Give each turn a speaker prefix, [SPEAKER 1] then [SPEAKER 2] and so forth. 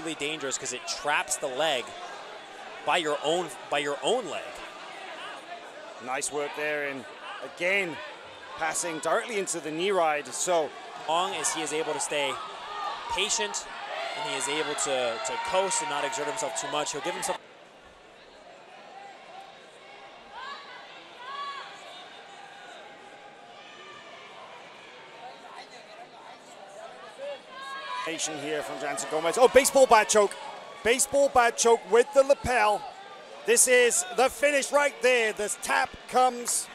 [SPEAKER 1] particularly dangerous because it traps the leg by your own leg.
[SPEAKER 2] Nice work there, and again, passing directly into the knee ride. So
[SPEAKER 1] long as he is able to stay patient and he is able to coast and not exert himself too much, he'll give himself.
[SPEAKER 2] Here from Jansen Gomes. Oh, baseball bat choke. Baseball bat choke with the lapel. This is the finish right there. This tap comes